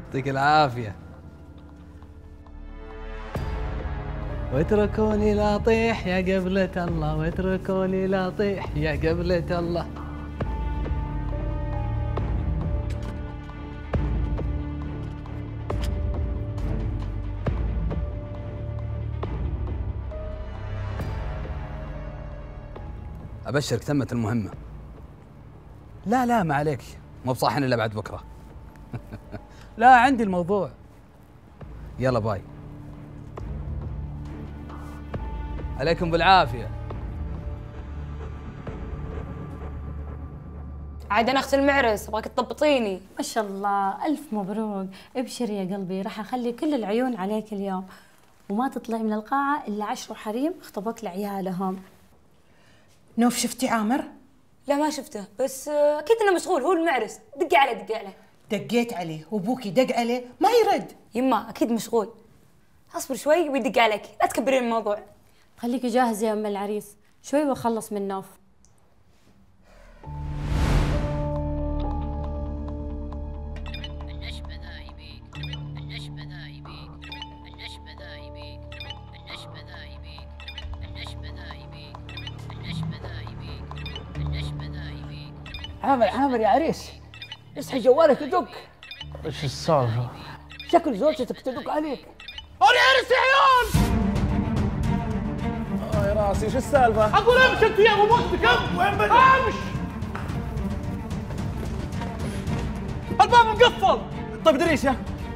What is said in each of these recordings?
يعطيك العافية. واتركوني لا اطيح يا قبلة الله، واتركوني لا اطيح يا قبلة الله. ابشرك تمت المهمة. لا ما عليك، مو بصاحن الا بعد بكرة. لا عندي الموضوع. يلا باي. عليكم بالعافية. عاد انا اخت المعرس، ابغاك تضبطيني. ما شاء الله، الف مبروك. ابشر يا قلبي، راح اخلي كل العيون عليك اليوم، وما تطلعي من القاعه الا 10 حريم اخطبوك لعيالهم. نوف شفتي عامر؟ لا ما شفته، بس اكيد انه مشغول، هو المعرس. دقي عليه دقي عليه. دقيت عليه وابوكي دق عليه ما يرد. يما اكيد مشغول. اصبر شوي ويدق عليك، لا تكبرين الموضوع. خليكي جاهزه يا ام العريس، شوي واخلص من نوف. عامر يا عريس، اصحي جوالك يدق. ايش السالفة؟ شكل زوجتك تدق عليك. انا عرس يا عيال! يا راسي ايش السالفة؟ اقول امشي انت يا ابو مكتكم! وين بدك؟ امش! الباب مقفل! طيب دريشة.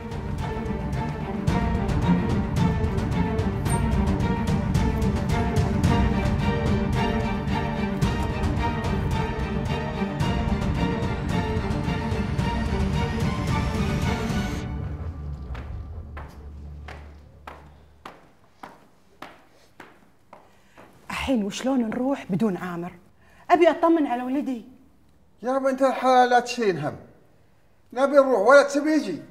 الحين وشلون نروح بدون عامر؟ ابي اطمن على ولدي. يا بنت الحلال لا تشيلين هم، نبي نروح ولا تبي يجي.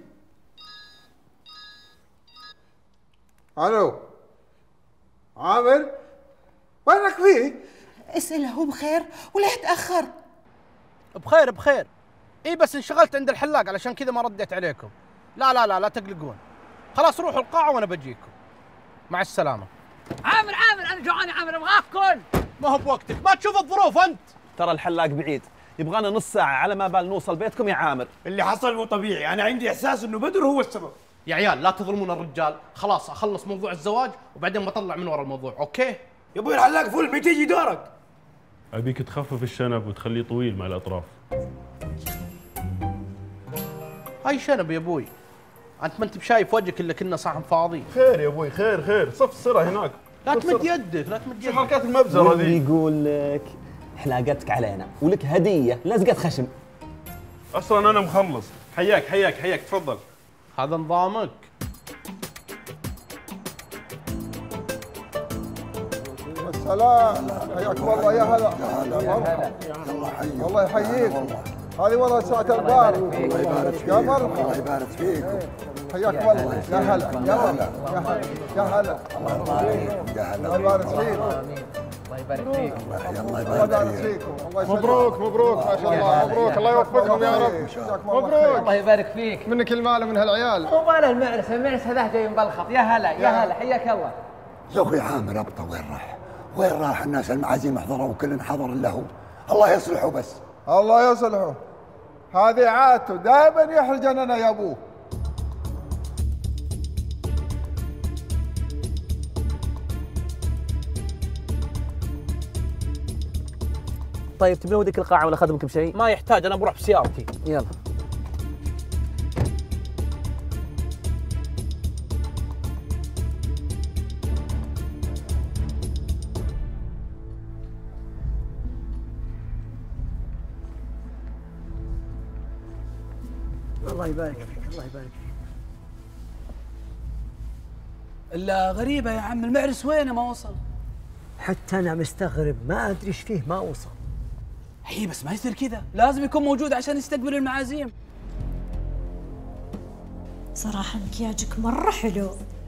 الو عامر، وينك فيه؟ اسأله هو بخير ولا يتأخر. بخير. اي بس انشغلت عند الحلاق علشان كذا ما رديت عليكم. لا تقلقون. خلاص روحوا القاعة وانا بجيكم. مع السلامة. عامر انا جوعان يا عامر، ابغى اكل. ما هو بوقتك، ما تشوف الظروف انت. ترى الحلاق بعيد، يبغانا نص ساعة على ما بال نوصل بيتكم يا عامر. اللي حصل مو طبيعي، انا عندي احساس انه بدر هو السبب. يا عيال لا تظلمون الرجال، خلاص اخلص موضوع الزواج وبعدين بطلع من ورا الموضوع، اوكي؟ يا ابوي الحلاق فل، متى يجي دورك؟ أبيك تخفف الشنب وتخليه طويل مع الأطراف. هاي شنب يا ابوي، انت ما انت بشايف وجهك الا كنا صحن فاضي. خير يا أبوي، خير، صف السرة هناك. لا تمد يدك. شو حركات المبزرة ذي؟ يقول لك حلاقتك علينا ولك هدية لزقة خشم. أصلاً أنا مخلص. حياك تفضل. هذا نظامك. السلام، حياكم الله يا هلا. الله يحييك. هذه والله ساعة البار. يا مرحبا. الله يبارك فيك. حياكم الله. يا هلا يا هلا. الله يبارك فيك. الله يبارك فيكم. مبروك ما شاء الله، مبروك. الله يوفقهم يا رب. مبروك. الله يبارك فيك. منك المال ومن هالعيال. مو مال المعرس هذا جاي مبلخط. يا هلا حياك الله. يا اخوي عامر ابطا وين راح الناس المعازيم حضروا وكل حضر له. الله يصلحه بس. الله يصلحه. هذه عادته دائما يحرجنا يا ابوه. طيب تبي اوديك القاعة ولا اخدمك بشيء؟ ما يحتاج، انا بروح بسيارتي. يلا. الله يبارك فيك، الله يبارك فيك. إلا غريبة يا عم، المعرس وينه ما وصل؟ حتى أنا مستغرب، ما أدري إيش فيه ما وصل. هي بس ما يصير كذا، لازم يكون موجود عشان يستقبل المعازيم. صراحة مكياجك مرة حلو.